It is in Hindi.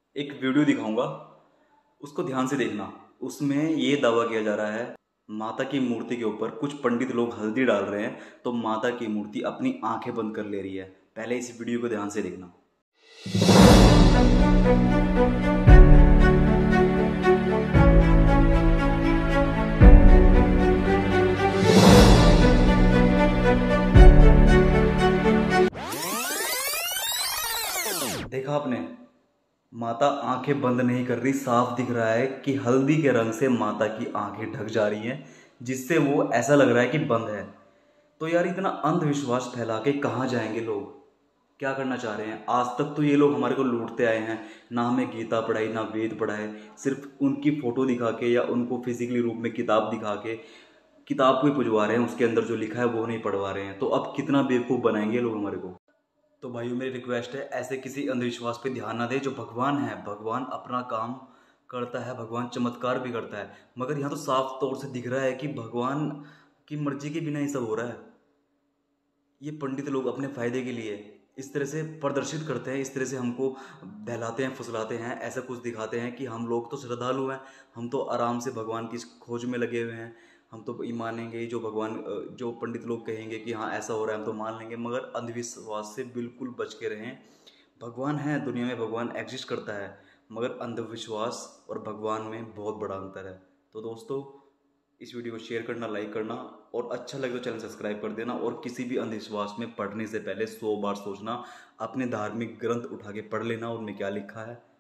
एक वीडियो दिखाऊंगा, उसको ध्यान से देखना। उसमें ये दावा किया जा रहा है माता की मूर्ति के ऊपर कुछ पंडित लोग हल्दी डाल रहे हैं, तो माता की मूर्ति अपनी आंखें बंद कर ले रही है। पहले इस वीडियो को ध्यान से देखना। देखा आपने? माता आंखें बंद नहीं कर रही, साफ दिख रहा है कि हल्दी के रंग से माता की आंखें ढक जा रही हैं, जिससे वो ऐसा लग रहा है कि बंद है। तो यार इतना अंधविश्वास फैला के कहाँ जाएंगे लोग? क्या करना चाह रहे हैं? आज तक तो ये लोग हमारे को लूटते आए हैं। ना हमें गीता पढ़ाई, ना वेद पढ़ाए। सिर्फ उनकी फोटो दिखा के या उनको फिजिकली रूप में किताब दिखा के किताब को ही पुजवा रहे हैं, उसके अंदर जो लिखा है वो नहीं पढ़वा रहे हैं। तो अब कितना बेवकूफ़ बनाएंगे ये लोग हमारे को। तो भाइयों मेरी रिक्वेस्ट है, ऐसे किसी अंधविश्वास पे ध्यान ना दे। जो भगवान है, भगवान अपना काम करता है, भगवान चमत्कार भी करता है। मगर यहाँ तो साफ तौर से दिख रहा है कि भगवान की मर्जी के बिना ये सब हो रहा है। ये पंडित लोग अपने फायदे के लिए इस तरह से प्रदर्शित करते हैं, इस तरह से हमको बहलाते हैं, फुसलाते हैं, ऐसा कुछ दिखाते हैं कि हम लोग तो श्रद्धालु हैं, हम तो आराम से भगवान की खोज में लगे हुए हैं। हम तो ये मानेंगे जो भगवान, जो पंडित लोग कहेंगे कि हाँ ऐसा हो रहा है, हम तो मान लेंगे। मगर अंधविश्वास से बिल्कुल बच के रहें। भगवान है, दुनिया में भगवान एग्जिस्ट करता है, मगर अंधविश्वास और भगवान में बहुत बड़ा अंतर है। तो दोस्तों, इस वीडियो को शेयर करना, लाइक करना, और अच्छा लगे तो चैनल सब्सक्राइब कर देना। और किसी भी अंधविश्वास में पढ़ने से पहले 100 बार सोचना। अपने धार्मिक ग्रंथ उठा के पढ़ लेना उनमें क्या लिखा है।